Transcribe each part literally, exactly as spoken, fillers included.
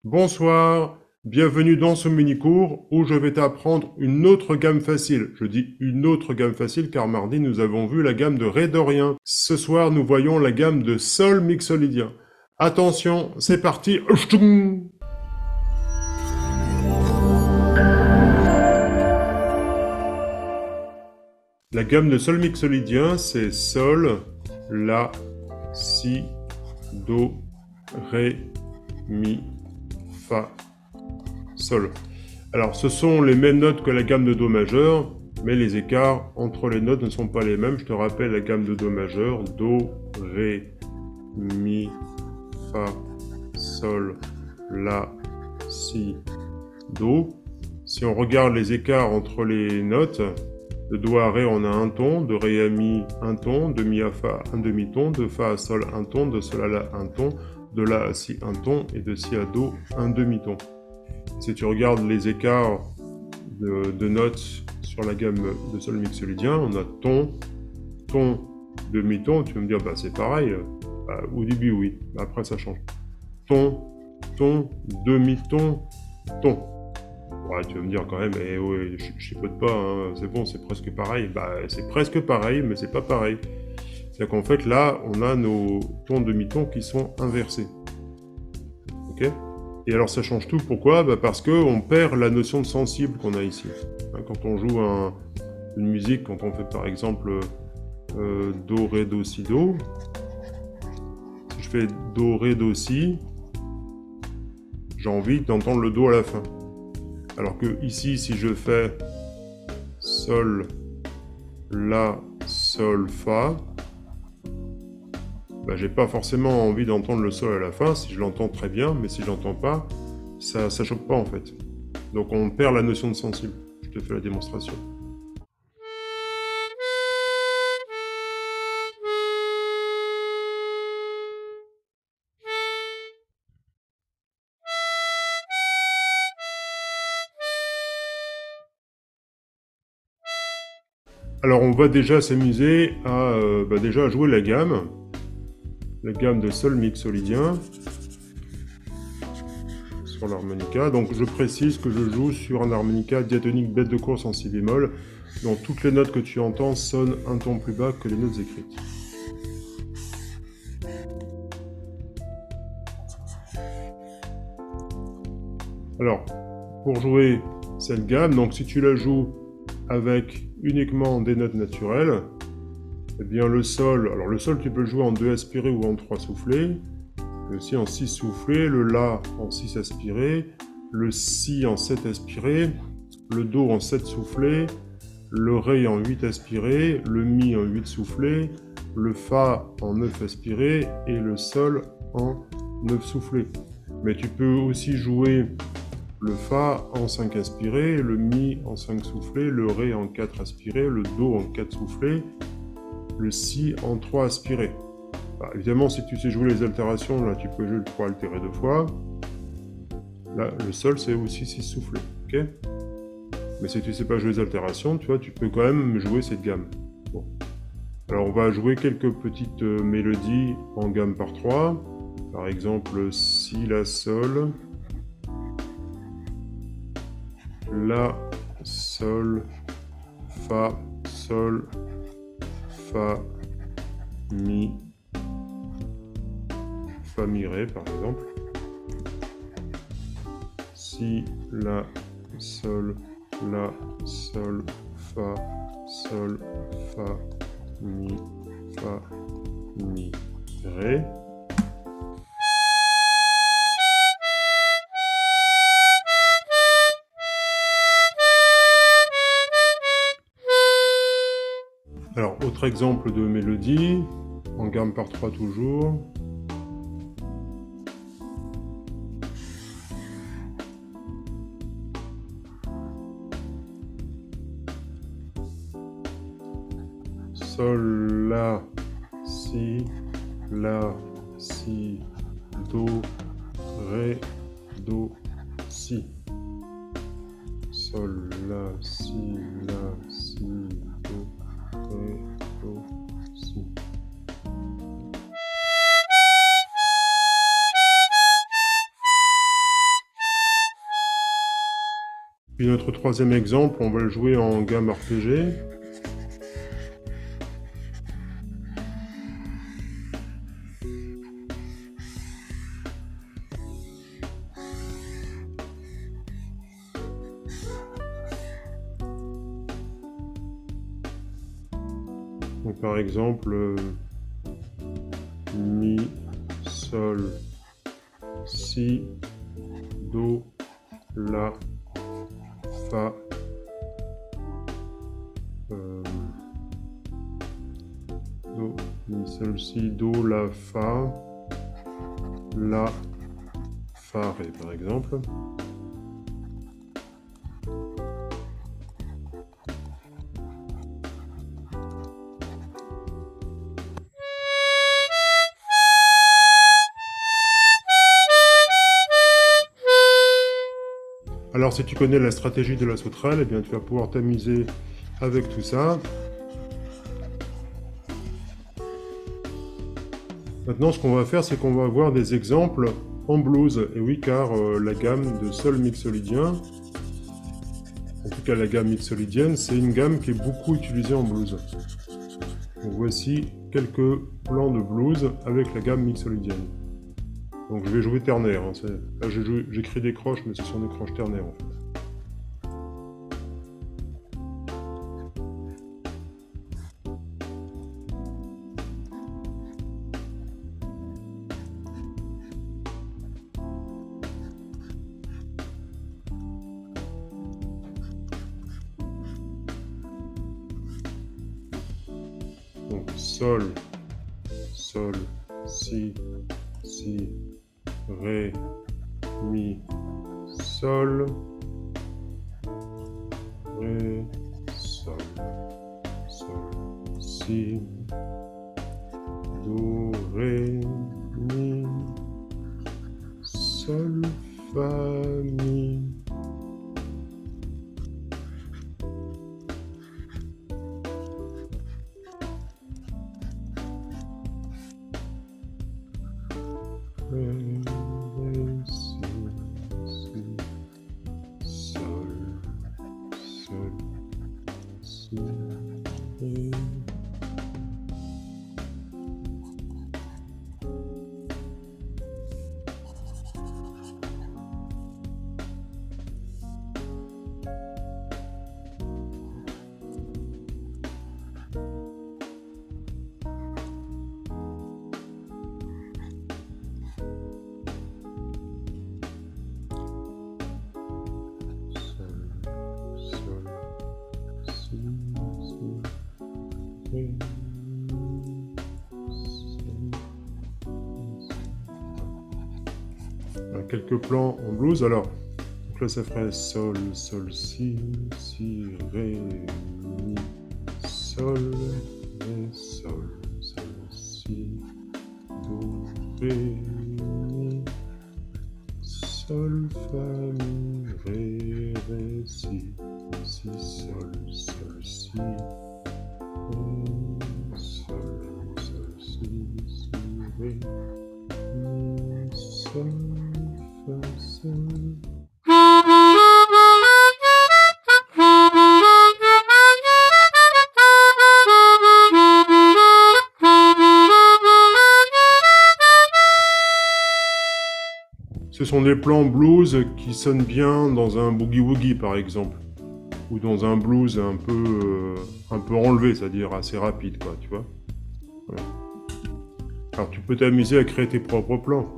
Bonsoir, bienvenue dans ce mini-cours où je vais t'apprendre une autre gamme facile. Je dis une autre gamme facile car mardi nous avons vu la gamme de Ré dorien. Ce soir nous voyons la gamme de Sol mixolydien. Attention, c'est parti. La gamme de Sol mixolydien, c'est Sol, La, Si, Do, Ré, Mi, Fa, Sol. Alors, ce sont les mêmes notes que la gamme de Do majeur, mais les écarts entre les notes ne sont pas les mêmes. Je te rappelle la gamme de Do majeur, Do, Ré, Mi, Fa, Sol, La, Si, Do. Si on regarde les écarts entre les notes, de Do à Ré, on a un ton, de Ré à Mi, un ton, de Mi à Fa, un demi-ton, de Fa à Sol, un ton, de Sol à La, un ton, de La à Si, un ton, et de Si à Do, un demi-ton. Si tu regardes les écarts de, de notes sur la gamme de Sol mixolydien, on a ton, ton, demi-ton, tu vas me dire, bah c'est pareil, bah, au début oui, après ça change. Ton, ton, demi-ton, ton. Ouais, tu vas me dire quand même, eh ouais, je chipote pas, hein, c'est bon, c'est presque pareil. Bah, c'est presque pareil, mais c'est pas pareil. C'est-à-dire qu'en fait, là, on a nos tons demi-tons qui sont inversés. Ok? Et alors, ça change tout. Pourquoi? Bah, parce qu'on perd la notion de sensible qu'on a ici. Hein, quand on joue un, une musique, quand on fait par exemple euh, Do, Ré, Do, Si, Do, si je fais Do, Ré, Do, Si, j'ai envie d'entendre le Do à la fin. Alors que ici, si je fais Sol, La, Sol, Fa, bah, j'ai pas forcément envie d'entendre le Sol à la fin, si je l'entends très bien, mais si je l'entends pas, ça, ça choque pas en fait. Donc on perd la notion de sensible. Je te fais la démonstration. Alors on va déjà s'amuser à, euh, bah, déjà à jouer la gamme, la gamme de Sol mixolydien sur l'harmonica. Donc je précise que je joue sur un harmonica diatonique bête de course en si bémol, dont toutes les notes que tu entends sonnent un ton plus bas que les notes écrites. Alors, pour jouer cette gamme, donc si tu la joues avec uniquement des notes naturelles, eh bien le Sol, alors le Sol tu peux le jouer en deux aspirés ou en trois soufflés, mais aussi en six soufflés, le La en six aspirés, le Si en sept aspirés, le Do en sept soufflés, le Ré en huit aspirés, le Mi en huit soufflés, le Fa en neuf aspirés et le Sol en neuf soufflés. Mais tu peux aussi jouer le Fa en cinq aspirés, le Mi en cinq soufflés, le Ré en quatre aspirés, le Do en quatre soufflés, le Si en trois aspirés. Bah, évidemment, si tu sais jouer les altérations, là tu peux jouer le trois altéré deux fois. Là, le Sol c'est aussi six soufflés, ok? Mais si tu sais pas jouer les altérations, tu vois, tu peux quand même jouer cette gamme. Bon. Alors on va jouer quelques petites euh, mélodies en gamme par trois. Par exemple, Si, La, Sol, La, Sol, Fa, Sol, Fa, Mi, Fa, Mi, Ré par exemple. Si, La, Sol, La, Sol, Fa, Sol, Fa, Mi, Fa, Mi, Ré. Alors, autre exemple de mélodie, en gamme par trois toujours. Sol, La, Si, La, Si, Do, Ré, Do, Si. Sol, La, Si, La, Si, Do, Ré, Do, Si. Puis notre troisième exemple, on va le jouer en gamme arpégée. Donc, par exemple, euh, Mi, Sol, Si, Do, La, Fa, euh, Do, Mi, Sol, Si, Do, La, Fa, La, Fa, Ré, par exemple. Alors si tu connais la stratégie de la sauterelle, eh bien tu vas pouvoir t'amuser avec tout ça. Maintenant ce qu'on va faire, c'est qu'on va voir des exemples en blues. Et oui, car euh, la gamme de sol mixolydien, en tout cas la gamme mixolydienne, c'est une gamme qui est beaucoup utilisée en blues. Donc voici quelques plans de blues avec la gamme mixolydienne. Donc je vais jouer ternaire, hein. Là j'écris des croches, mais ce sont des croches ternaires en fait. Donc Sol, Sol, Si, Si, Ré, Mi, Sol, Ré, Sol, Sol, Si, Do, Ré, Mi, Sol, Fa, Mi. Ré, Ré, Si, Si, Sol, Sol, Si, Ré. Quelques plans en blues. Alors, donc là, ça ferait Sol, Sol, Si, Si, Ré, Mi, Sol, Ré, Sol, Sol, Si, Do, Ré, Mi, Sol, Fa, Mi, Ré, Ré, Si, Si, Sol, Sol, Si, Ré, Sol, Sol, Si, Si, Ré, Mi, Sol, Fa, Sol. Ce sont des plans blues qui sonnent bien dans un boogie-woogie par exemple, ou dans un blues un peu, euh, un peu enlevé, c'est-à-dire assez rapide, quoi, tu vois. Voilà. Alors tu peux t'amuser à créer tes propres plans.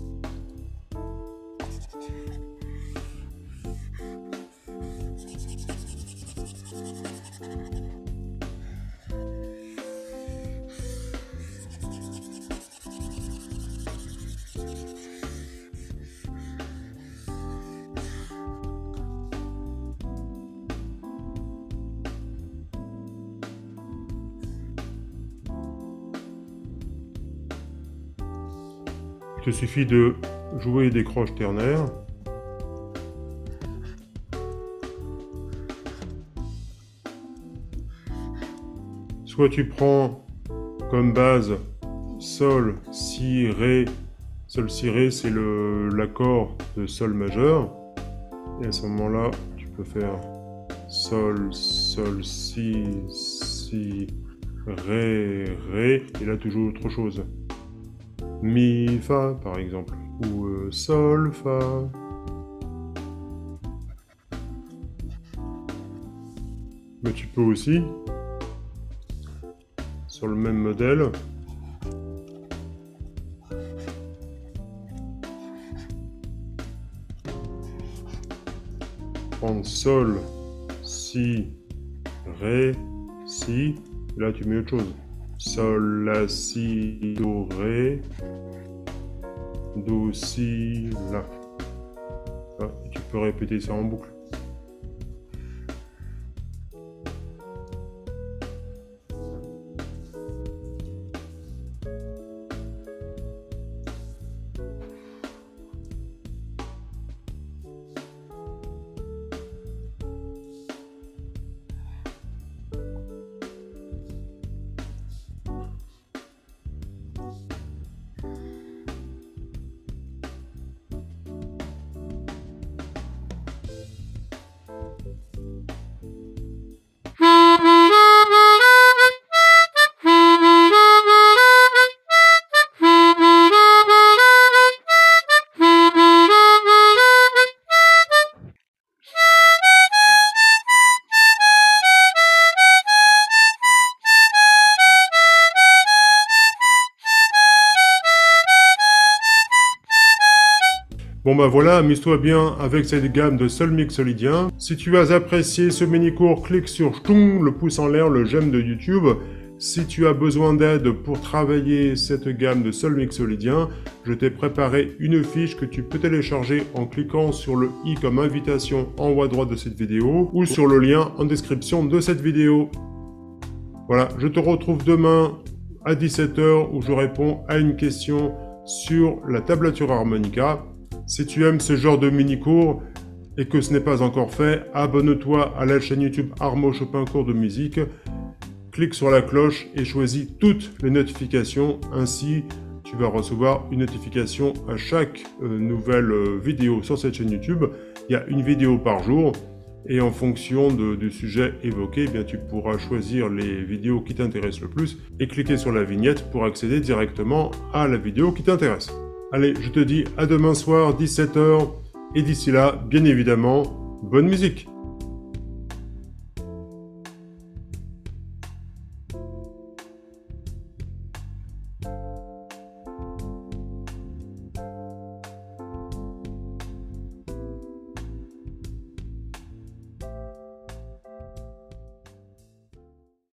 Il te suffit de jouer des croches ternaires. Soit tu prends comme base Sol, Si, Ré. Sol, Si, Ré, c'est l'accord de Sol majeur. Et à ce moment-là, tu peux peux faire Sol, Sol, Si, Si, Ré, Ré, et là toujours autre chose. Mi, Fa, par exemple, ou euh, Sol, Fa. Mais tu peux aussi, sur le même modèle, prendre Sol, Si, Ré, Si, et là tu mets autre chose. Sol, La, Si, Do, Ré, Do, Si, La. Ah, et tu peux répéter ça en boucle. Bon bah voilà, amuse-toi bien avec cette gamme de Solmix solidien. Si tu as apprécié ce mini-cours, clique sur ch'toum, le pouce en l'air, le j'aime de YouTube. Si tu as besoin d'aide pour travailler cette gamme de Solmix solidien, je t'ai préparé une fiche que tu peux télécharger en cliquant sur le i comme invitation en haut à droite de cette vidéo ou sur le lien en description de cette vidéo. Voilà, je te retrouve demain à dix-sept heures où je réponds à une question sur la tablature harmonica. Si tu aimes ce genre de mini-cours et que ce n'est pas encore fait, abonne-toi à la chaîne YouTube Armo Chopin Cours de musique, clique sur la cloche et choisis toutes les notifications, ainsi tu vas recevoir une notification à chaque euh, nouvelle euh, vidéo sur cette chaîne YouTube. Il y a une vidéo par jour et en fonction de, du sujet évoqué, eh bien, tu pourras choisir les vidéos qui t'intéressent le plus et cliquer sur la vignette pour accéder directement à la vidéo qui t'intéresse. Allez, je te dis à demain soir, dix-sept heures, et d'ici là, bien évidemment, bonne musique!